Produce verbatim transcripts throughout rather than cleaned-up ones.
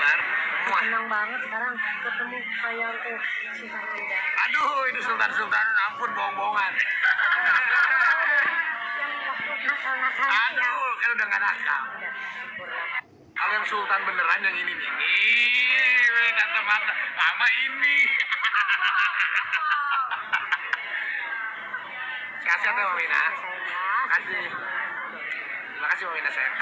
kabar? Senang banget sekarang ketemu sayang tuh Sultan Anda. Aduh, ini Sultan-Sultan, ampun bohong-bohongan. Yang waktu nakal-nakal ya. Aduh, kan udah gak nakal. Udah, syukurlah. Kalau yang Sultan beneran yang ini nih. Nih, kacamata sama ini. Sehat-sehat ya, Mama Ina. Terima kasih. Terima kasih, Mama Ina, sayang.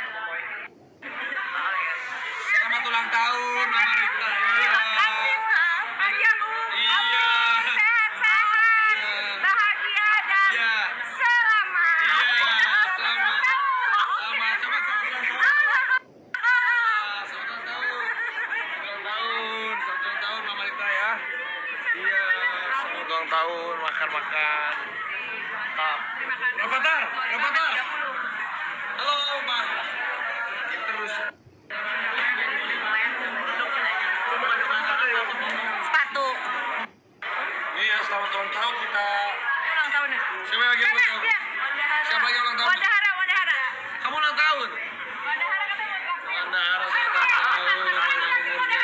Selamat ulang tahun, Mama Rita. Iya. Panjang umur, Iya. sehat-sehat, Iya. bahagia dan Iya. selamat. Iya, selamat. Selamat, selamat, selamat ulang tahun. Ah, selamat ulang tahun. Ulang tahun, selamat ulang tahun, Mama Rita ya. Iya, selamat ulang tahun, makan-makan. Mantap. Rafathar, Rafathar. Halo, Mbak. Ini terus. Sepatu. Iya, selamat ulang tahun kita. Ulang tahunnya. Siapa lagi ulang tahun? Dia. Siapa lagi ulang tahun? Wadahara, Wadahara. Kamu ulang tahun? Wadahara katanya mau traktir. Wadahara selamat ulang tahun. Panjang umurnya.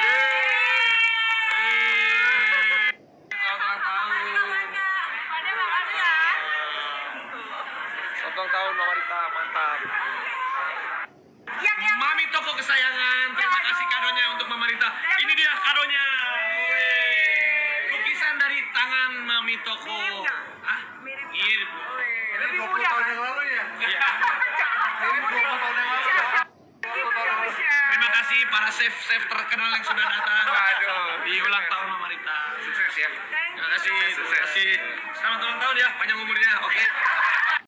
Yeay. Selamat ulang tahun. Pada makasih ya. Selamat ulang tahun, Mama Rita. Mantap. Yang yang Mami toko kesayangan, terima kasih kadonya untuk Mama Rita. Ini dia kadonya. Wih. Lukisan dari tangan Mami toko. Mirip nggak? Hah? Mirip. Mirip. Lebih muda kan? Iya. Lebih muda. Terima kasih para chef-chef terkenal yang sudah datang. Waduh. Di ulang tahun Mama Rita. Sukses ya. Terima kasih, terima kasih. Selamat ulang tahun ya, panjang umurnya. Oke.